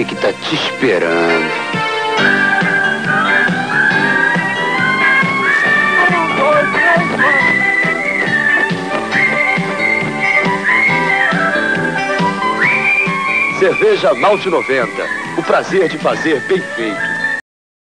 que tá te esperando. Cerveja Malte 90. O prazer de fazer bem feito.